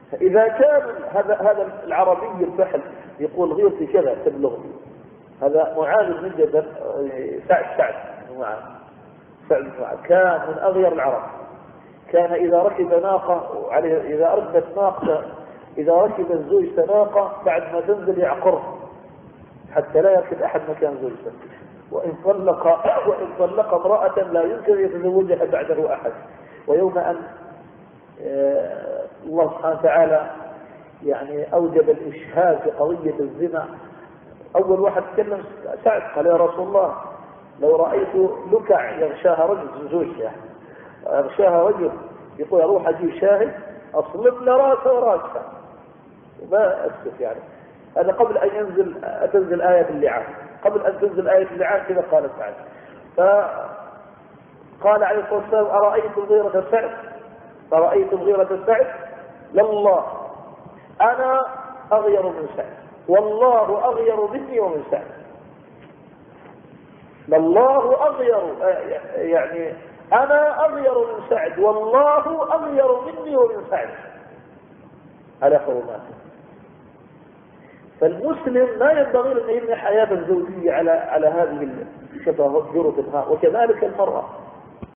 فإذا كان هذا العربي الفحل يقول غيرتي كذا تبلغني، هذا معاذ بن جبل سعد بن معاذ كان من أغير العرب. كان إذا ركب ناقة إذا ركبت ناقة، إذا ركب الزوج ناقة بعد ما تنزل يعقرها حتى لا يركب أحد مكان زوجته. وإن طلق امرأة لا يمكن يتزوجها بعده أحد. ويوم أن الله سبحانه وتعالى يعني أوجب الإشهاد في قضية الزنا، أول واحد تكلم سعد قال يا رسول الله لو رأيت لكع يغشاها رجل زوجته يغشاها رجل يقول أروح أجيب شاهد أصلب له راسه وراسها وما أسف يعني. هذا قبل أن تنزل آية اللعان، قبل أن تنزل آية اللعان كذا قال سعد. فقال عليه الصلاة والسلام أرأيتم غيرة سعد؟ أرأيتم غيرة سعد؟ لله أنا أغير من سعد والله أغير مني ومن سعد. لله أغير يعني أنا أغير من سعد والله أغير مني ومن سعد على حرماته. فالمسلم ما ينبغي أن يبني حياة الزوجية على هذه الشبهات. وكذلك المرأة